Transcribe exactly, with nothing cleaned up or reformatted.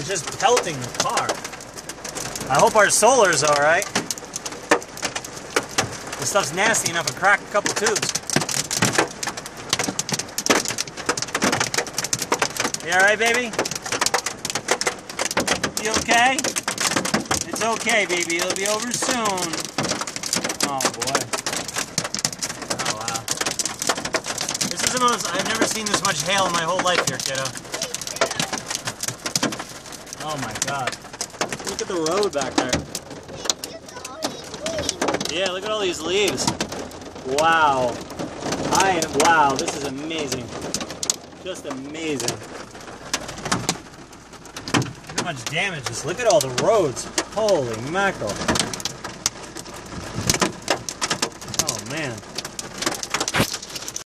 It's just pelting the car. I hope our solar's alright. This stuff's nasty enough to crack a couple tubes. You alright, baby? You okay? It's okay, baby. It'll be over soon. Oh, boy. Oh, wow. This is the most... I've never seen this much hail in my whole life here, kiddo. Oh, my God. Look at the road back there. Yeah, look at all these leaves. Wow. I am... Wow, this is amazing. Just amazing. Look how much damage is. Look at all the roads. Holy mackerel. Oh, man.